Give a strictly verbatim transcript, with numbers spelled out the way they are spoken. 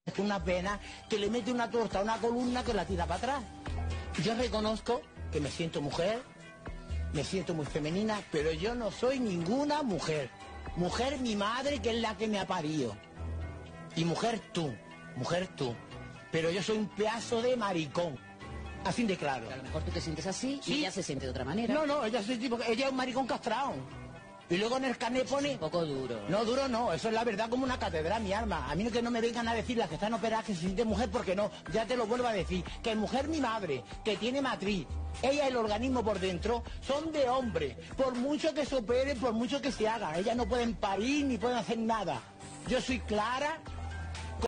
Es una pena que le mete una torta a una columna que la tira para atrás. Yo reconozco que me siento mujer, me siento muy femenina, pero yo no soy ninguna mujer. Mujer mi madre, que es la que me ha parido. Y mujer tú, mujer tú. Pero yo soy un pedazo de maricón. Así de claro. A lo mejor tú te sientes así ¿Sí? y ella se siente de otra manera. No, no, ella, es tipo, ella es un maricón castrado. Y luego en el carnet pone... Un poco duro. No, duro no, eso es la verdad como una catedral, mi alma. A mí que no me vengan a decir las que están operadas que se siente mujer, porque no, ya te lo vuelvo a decir. Que mujer mi madre, que tiene matriz, ella el organismo por dentro, son de hombre. Por mucho que se operen, por mucho que se haga, ellas no pueden parir ni pueden hacer nada. Yo soy clara